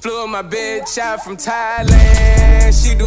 Flew my bitch out from Thailand. She do